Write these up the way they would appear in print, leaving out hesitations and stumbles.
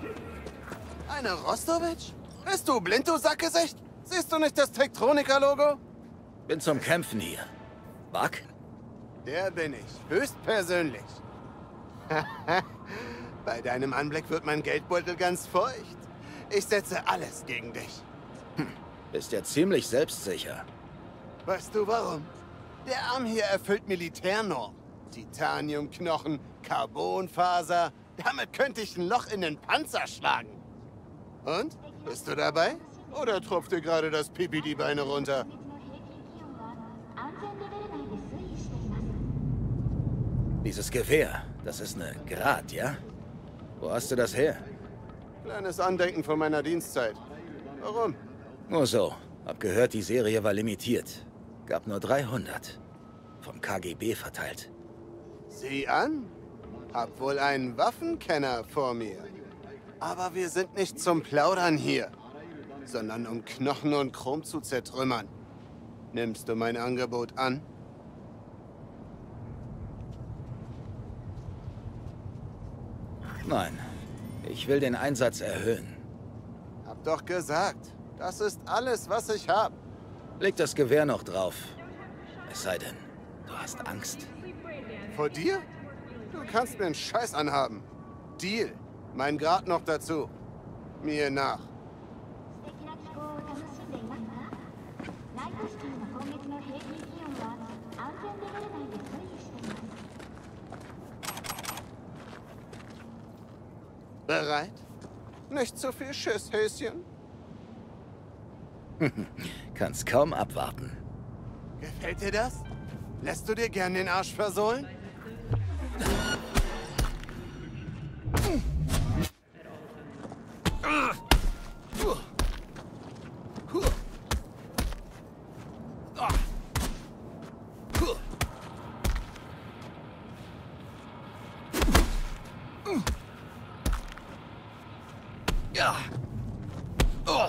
Eine Rostowitsch? Bist du blind, du Sackgesicht? Siehst du nicht das Tektronika-Logo? Bin zum Kämpfen hier. Buck? Der bin ich. Höchstpersönlich. Bei deinem Anblick wird mein Geldbeutel ganz feucht. Ich setze alles gegen dich. Bist ja ziemlich selbstsicher. Weißt du warum? Der Arm hier erfüllt Militärnormen. Titaniumknochen, Carbonfaser. Damit könnte ich ein Loch in den Panzer schlagen. Und? Bist du dabei? Oder tropft dir gerade das Pipi die Beine runter? Dieses Gewehr, das ist eine Grad, ja? Wo hast du das her? Kleines Andenken von meiner Dienstzeit. Warum? Nur so. Hab gehört, die Serie war limitiert. Gab nur 300. Vom KGB verteilt. Sieh an. Hab wohl einen Waffenkenner vor mir. Aber wir sind nicht zum Plaudern hier, sondern um Knochen und Chrom zu zertrümmern. Nimmst du mein Angebot an? Nein. Ich will den Einsatz erhöhen. Hab doch gesagt, das ist alles, was ich hab. Leg das Gewehr noch drauf. Es sei denn, du hast Angst. Vor dir? Du kannst mir einen Scheiß anhaben. Deal. Mein Grad noch dazu. Mir nach. Bereit? Nicht zu viel Schiss, Häschen? Kannst kaum abwarten. Gefällt dir das? Lässt du dir gern den Arsch versohlen? Ja. Oh.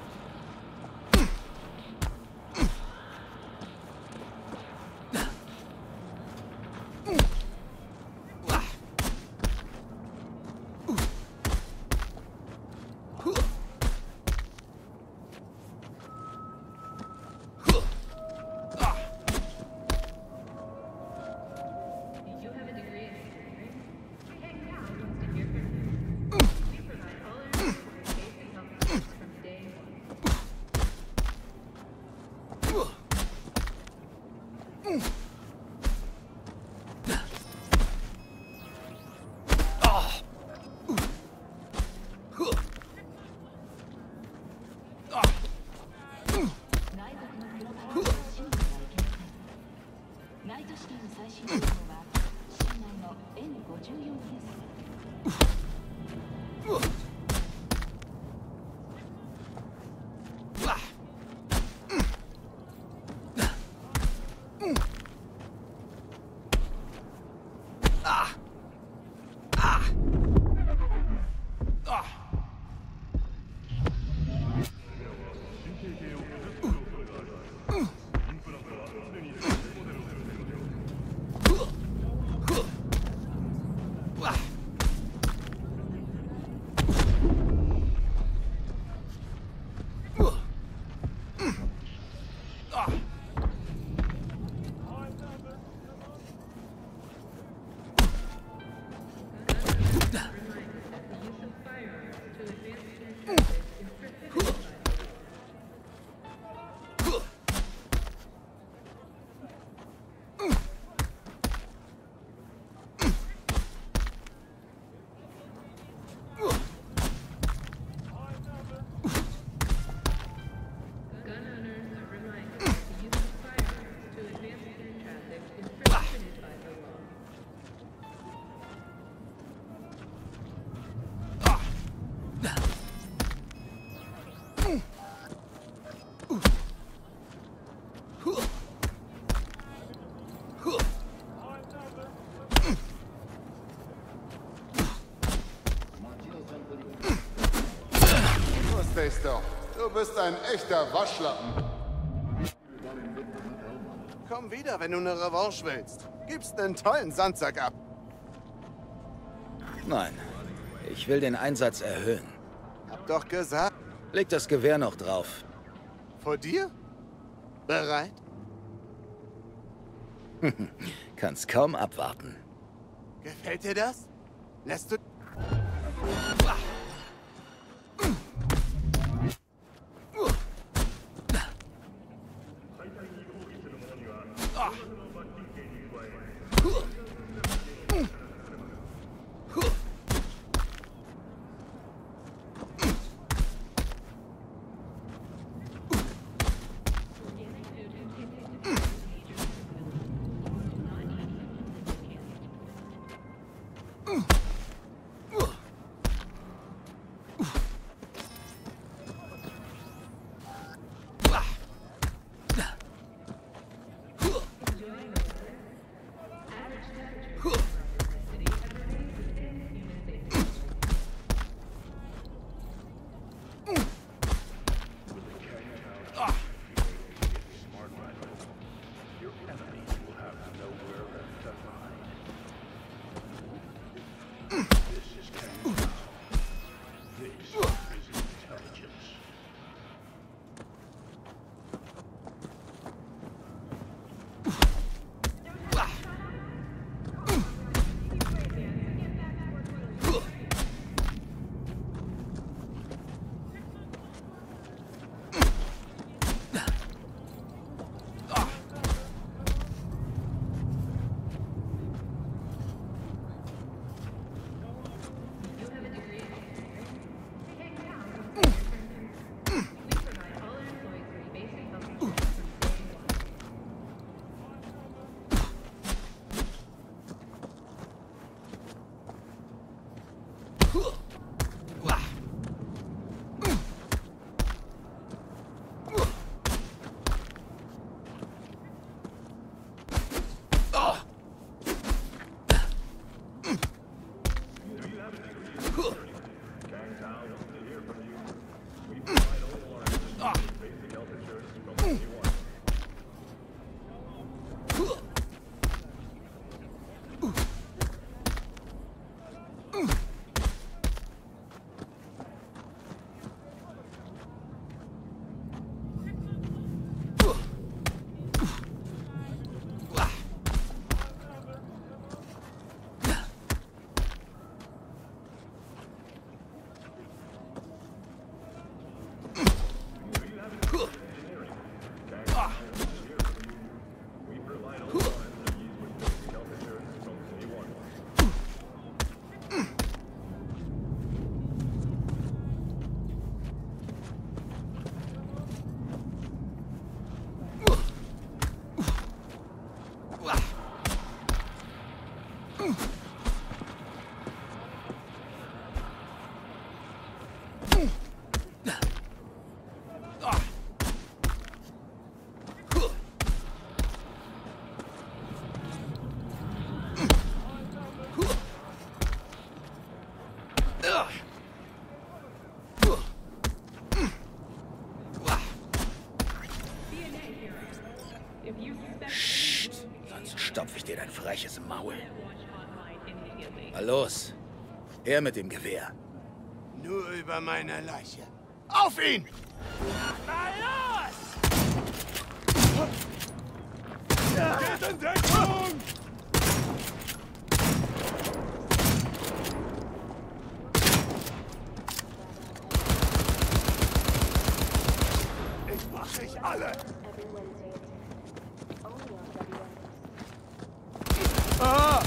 Doch. Du bist ein echter Waschlappen. Komm wieder, wenn du eine Revanche willst. Gibst einen tollen Sandsack ab. Nein. Ich will den Einsatz erhöhen. Hab doch gesagt. Leg das Gewehr noch drauf. Vor dir? Bereit? Kannst kaum abwarten. Gefällt dir das? Lässt du... Psst, sonst stopf ich dir dein freches Maul. Na los, her mit dem Gewehr. Nur über meine Leiche. Auf ihn! Na los! Geht in Deckung! Ich mach euch alle! Ah!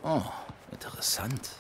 Oh, interessant.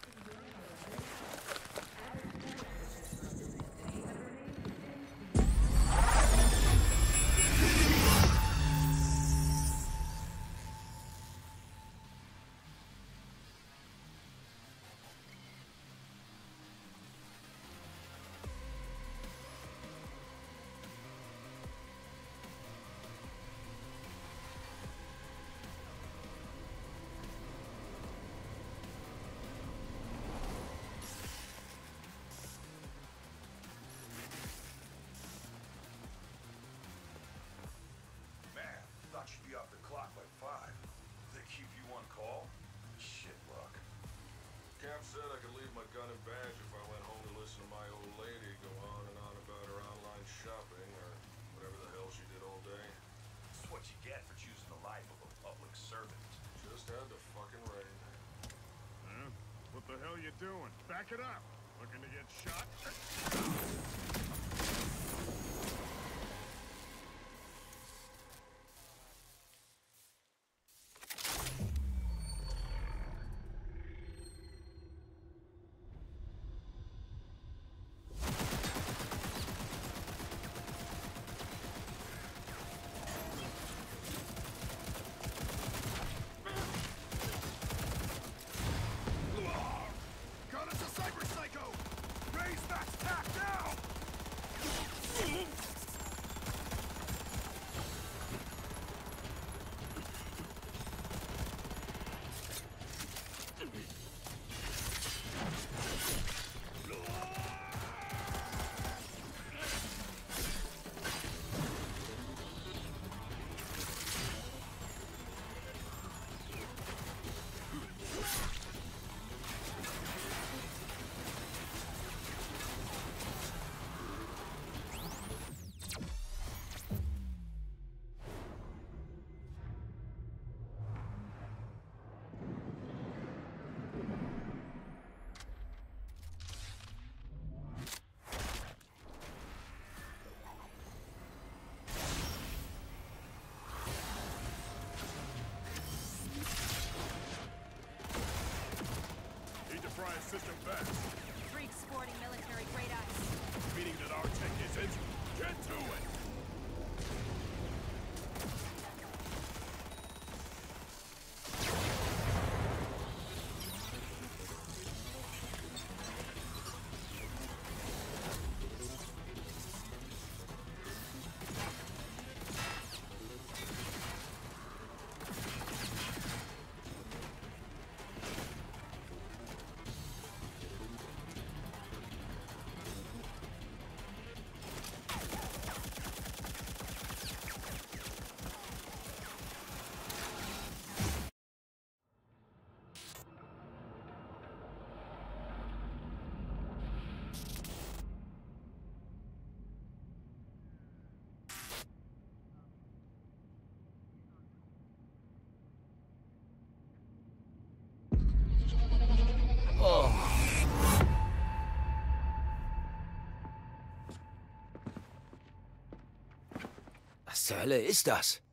Said I could leave my gun and badge if I went home to listen to my old lady go on and on about her online shopping or whatever the hell she did all day. This is what you get for choosing the life of a public servant. Just had to fucking rain. Huh? What the hell you doing? Back it up! Looking to get shot? System fast. Freak sporting military great eyes. Meaning that our tech isn't? Get to it! Was zur Hölle ist das?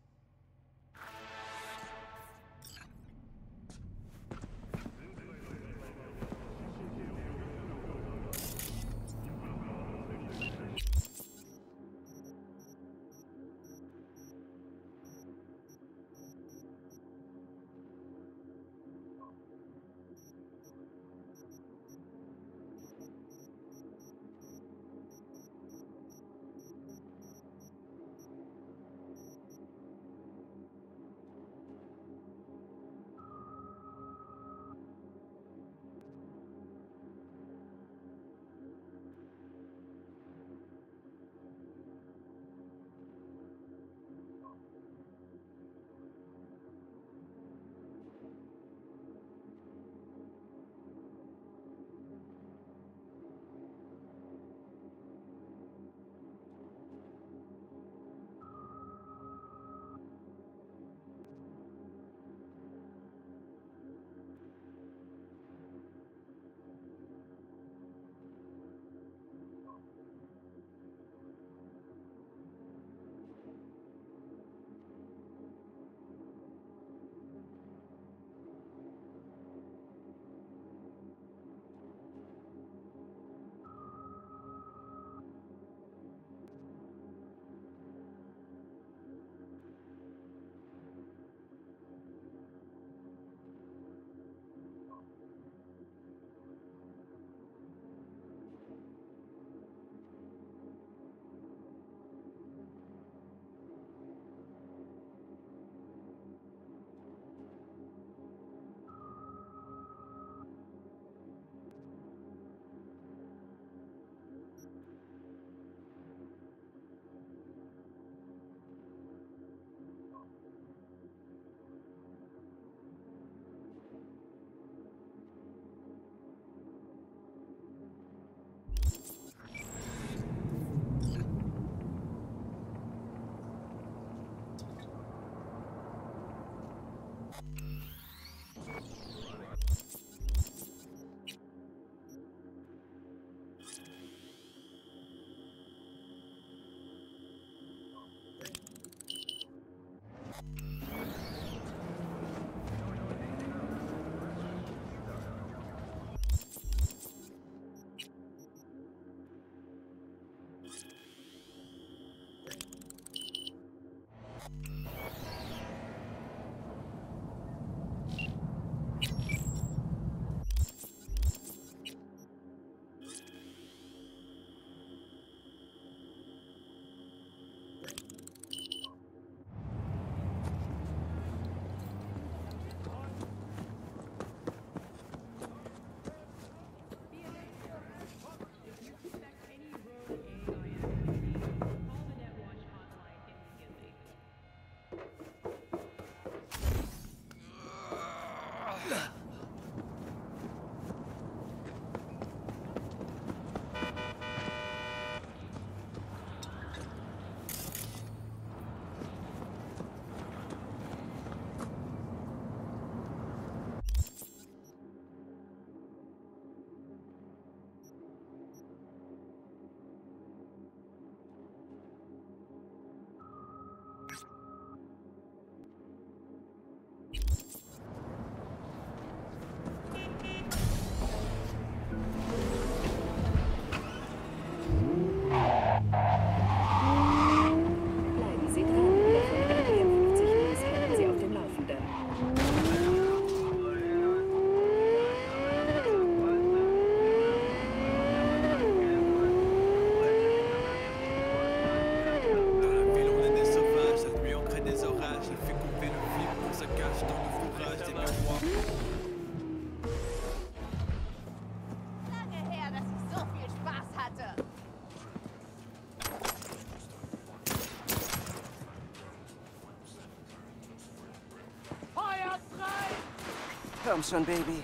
Komm schon, Baby.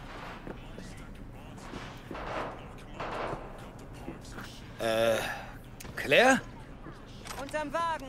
Claire? Unterm Wagen.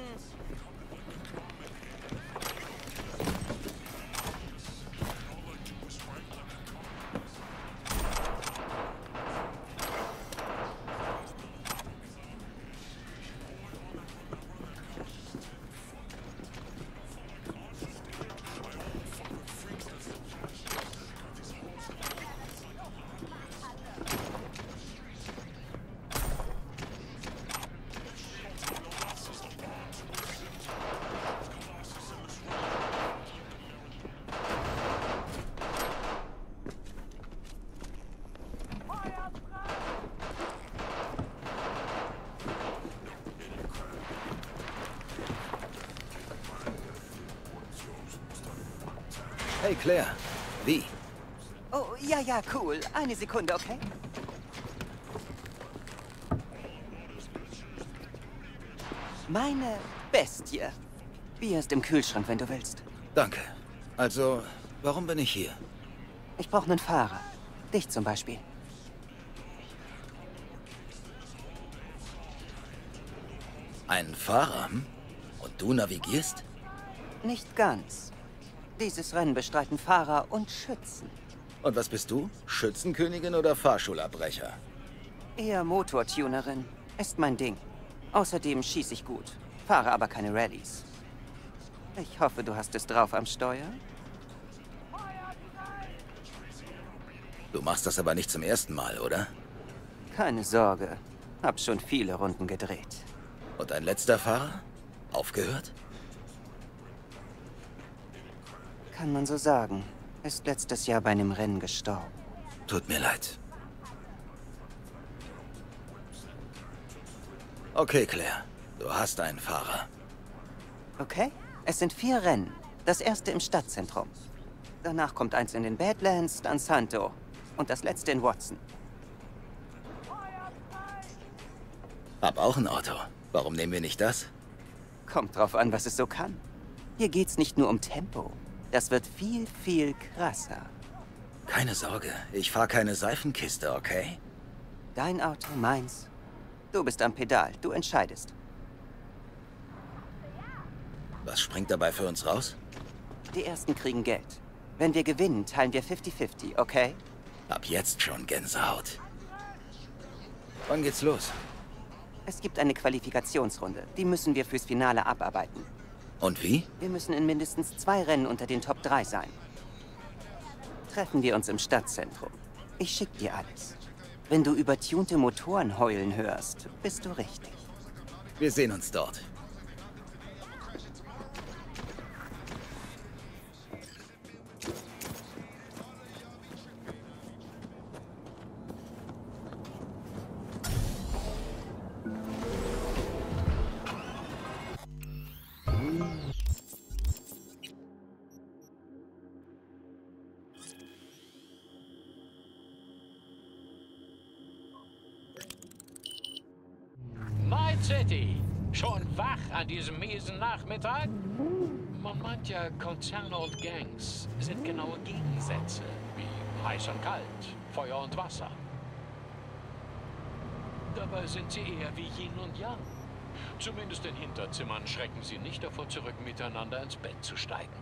Hey Claire, wie? Oh, ja, cool. Eine Sekunde, okay? Meine Bestie. Bier ist im Kühlschrank, wenn du willst. Danke. Also, warum bin ich hier? Ich brauche einen Fahrer. Dich zum Beispiel. Einen Fahrer? Hm? Und du navigierst? Nicht ganz. Dieses Rennen bestreiten Fahrer und Schützen. Und was bist du? Schützenkönigin oder Fahrschulabbrecher? Eher Motortunerin. Ist mein Ding. Außerdem schieße ich gut. Fahre aber keine Rallyes. Ich hoffe, du hast es drauf am Steuer. Du machst das aber nicht zum ersten Mal, oder? Keine Sorge. Hab schon viele Runden gedreht. Und ein letzter Fahrer? Aufgehört? Kann man so sagen. Ist letztes Jahr bei einem Rennen gestorben. Tut mir leid. Okay, Claire. Du hast einen Fahrer. Okay? Es sind 4 Rennen. Das erste im Stadtzentrum. Danach kommt eins in den Badlands, dann Santo. Und das letzte in Watson. Hab auch ein Auto. Warum nehmen wir nicht das? Kommt drauf an, was es so kann. Hier geht's nicht nur um Tempo. Das wird viel, viel krasser. Keine Sorge, ich fahr keine Seifenkiste, okay? Dein Auto, meins. Du bist am Pedal, du entscheidest. Was springt dabei für uns raus? Die Ersten kriegen Geld. Wenn wir gewinnen, teilen wir 50-50, okay? Ab jetzt schon Gänsehaut. Wann geht's los? Es gibt eine Qualifikationsrunde. Die müssen wir fürs Finale abarbeiten. Und wie? Wir müssen in mindestens 2 Rennen unter den Top 3 sein. Treffen wir uns im Stadtzentrum. Ich schick dir alles. Wenn du übertunte Motoren heulen hörst, bist du richtig. Wir sehen uns dort. Night City! Schon wach an diesem miesen Nachmittag? Man meint ja, Konzerne und Gangs sind genaue Gegensätze, wie heiß und kalt, Feuer und Wasser. Dabei sind sie eher wie Yin und Yang. Zumindest in Hinterzimmern schrecken sie nicht davor zurück, miteinander ins Bett zu steigen.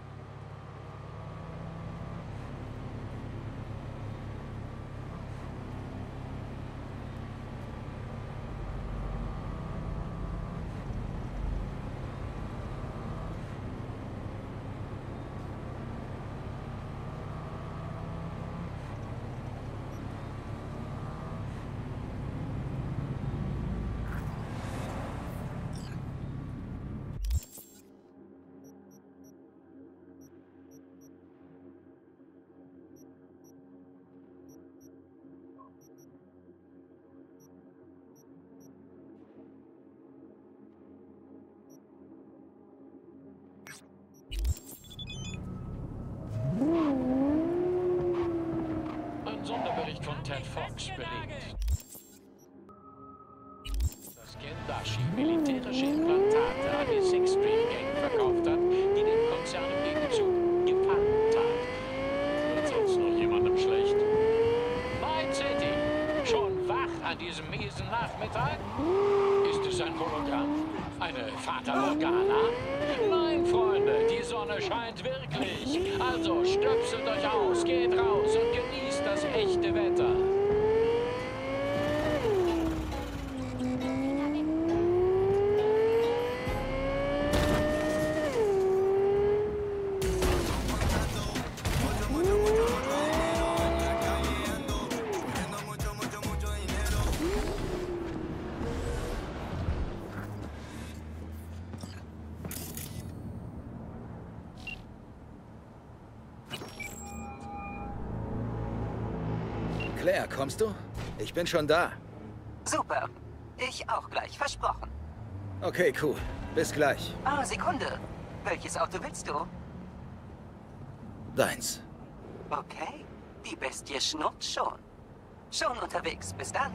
Ein Sonderbericht von Ted Fox belegt, dass Kendashi militärische Implantate an die Sixth Street Gang verkauft hat, die dem Konzern im Gegenzug Gefallen tat. Kurz auf Hologramm? Eine Fata Morgana? Nein, Freunde, die Sonne scheint wirklich. Also stöpselt euch aus, geht raus und genießt das echte Wetter. Claire, kommst du? Ich bin schon da. Super. Ich auch gleich, versprochen. Okay, cool. Bis gleich. Ah, Sekunde. Welches Auto willst du? Deins. Okay. Die Bestie schnurrt schon. Schon unterwegs. Bis dann.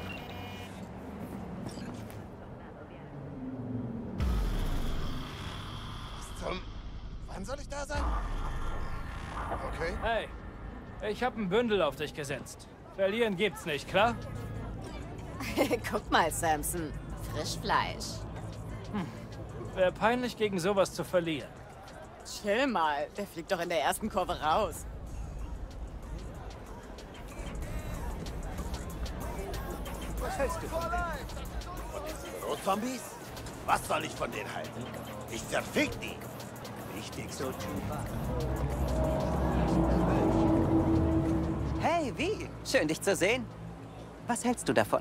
Wann soll ich da sein? Okay. Hey, ich habe ein Bündel auf dich gesetzt. Verlieren gibt's nicht, klar? Guck mal, Samson. Frischfleisch. Wäre peinlich, gegen sowas zu verlieren. Chill mal. Der fliegt doch in der ersten Kurve raus. Was hältst du von denen? Von diesen Rotzombies? Was soll ich von denen halten? Ich zerfick die. Richtig so, Chupa. Hey, wie? Schön, dich zu sehen. Was hältst du davon?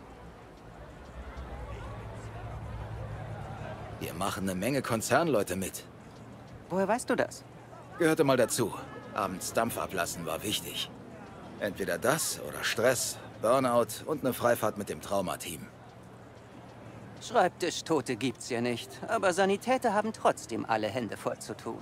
Wir machen eine Menge Konzernleute mit. Woher weißt du das? Gehörte mal dazu. Abends Dampf ablassen war wichtig. Entweder das oder Stress, Burnout und eine Freifahrt mit dem Traumateam. Schreibtischtote gibt's ja nicht, aber Sanitäter haben trotzdem alle Hände voll zu tun.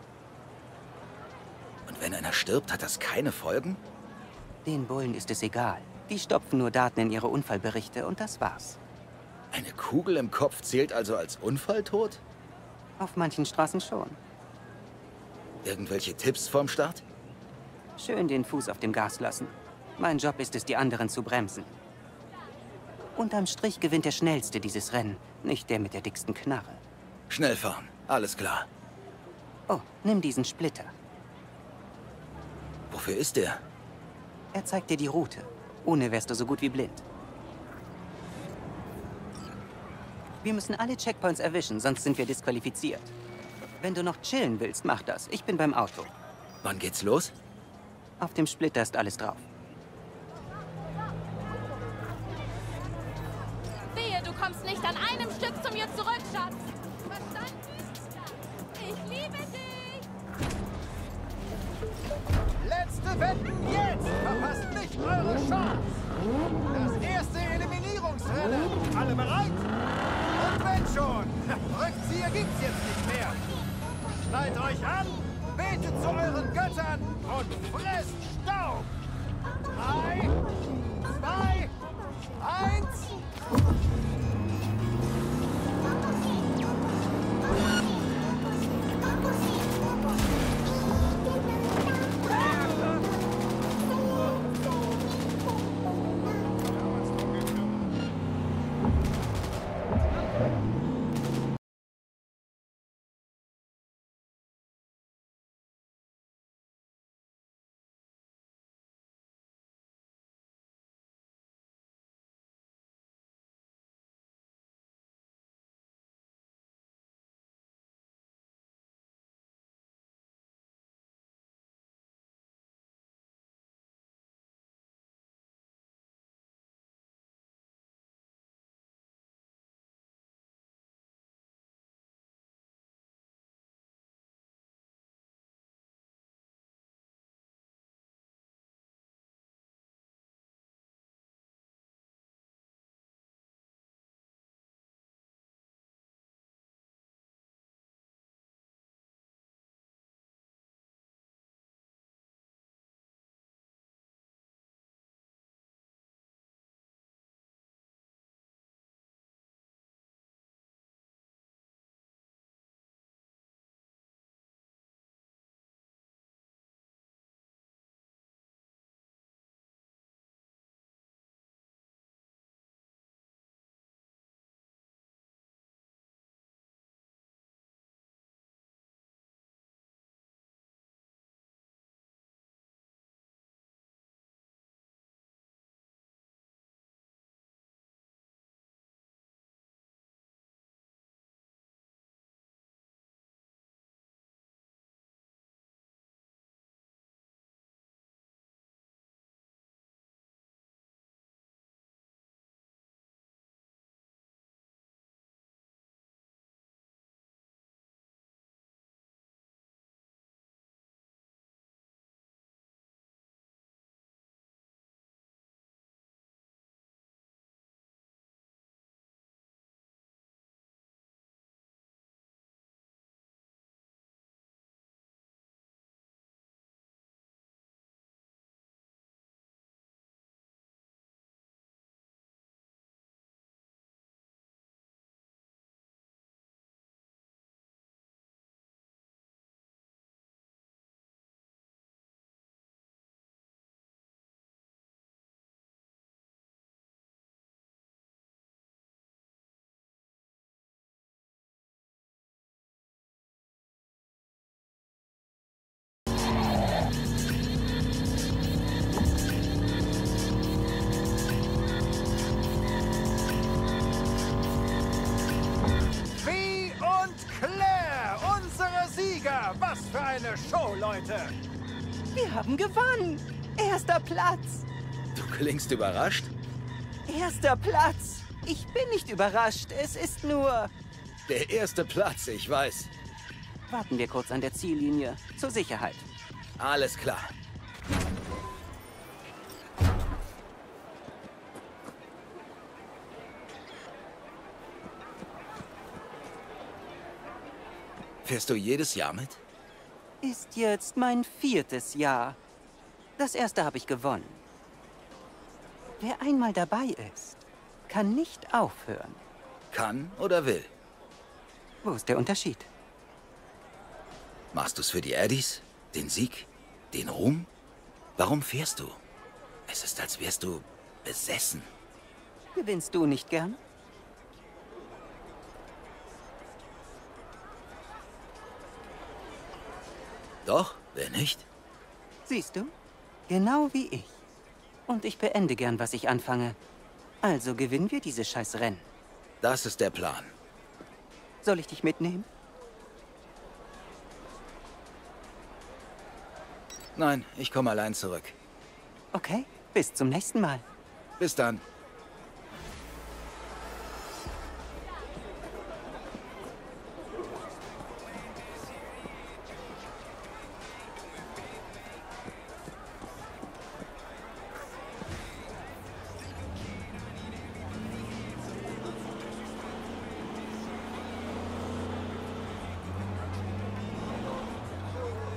Und wenn einer stirbt, hat das keine Folgen? Den Bullen ist es egal. Die stopfen nur Daten in ihre Unfallberichte und das war's. Eine Kugel im Kopf zählt also als Unfalltod? Auf manchen Straßen schon. Irgendwelche Tipps vorm Start? Schön den Fuß auf dem Gas lassen. Mein Job ist es, die anderen zu bremsen. Unterm Strich gewinnt der Schnellste dieses Rennen, nicht der mit der dicksten Knarre. Schnell fahren, alles klar. Oh, nimm diesen Splitter. Wofür ist der? Er zeigt dir die Route. Ohne wärst du so gut wie blind. Wir müssen alle Checkpoints erwischen, sonst sind wir disqualifiziert. Wenn du noch chillen willst, mach das. Ich bin beim Auto. Wann geht's los? Auf dem Splitter ist alles drauf. Wehe, du kommst nicht an einem Stück zu mir zurück, Schatz. Verstanden? Ich liebe dich. Letzte Wetten jetzt! Verpasst nicht eure Chance! Das erste Eliminierungsrennen! Alle bereit? Und wenn schon! Rückzieher gibt's jetzt nicht mehr! Schnallt euch an, betet zu euren Göttern und fresst Staub! 3, 2, 1... Na, was für eine Show, Leute! Wir haben gewonnen! Erster Platz! Du klingst überrascht? Erster Platz! Ich bin nicht überrascht, es ist nur... Der erste Platz, ich weiß. Warten wir kurz an der Ziellinie, zur Sicherheit. Alles klar. Fährst du jedes Jahr mit? Ist jetzt mein 4. Jahr. Das erste habe ich gewonnen. Wer einmal dabei ist, kann nicht aufhören. Kann oder will? Wo ist der Unterschied? Machst du's für die Eddies? Den Sieg? Den Ruhm? Warum fährst du? Es ist, als wärst du besessen. Gewinnst du nicht gern? Doch, wer nicht? Siehst du? Genau wie ich. Und ich beende gern, was ich anfange. Also gewinnen wir diese scheiß Rennen. Das ist der Plan. Soll ich dich mitnehmen? Nein, ich komme allein zurück. Okay, bis zum nächsten Mal. Bis dann.